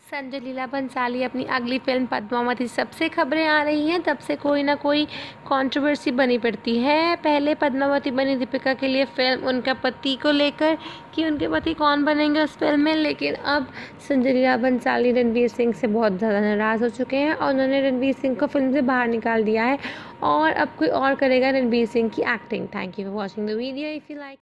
संजय लीला भंसाली अपनी अगली फिल्म पद्मावती सबसे खबरें आ रही हैं, तब से कोई ना कोई कंट्रोवर्सी बनी पड़ती है। पहले पद्मावती बनी दीपिका के लिए फिल्म उनके पति को लेकर कि उनके पति कौन बनेंगे उस फिल्म में, लेकिन अब संजय लीला भंसाली रणवीर सिंह से बहुत ज़्यादा नाराज़ हो चुके हैं और उन्होंने रणवीर सिंह को फिल्म से बाहर निकाल दिया है और अब कोई और करेगा रणवीर सिंह की acting. Thank you for watching the video. If you like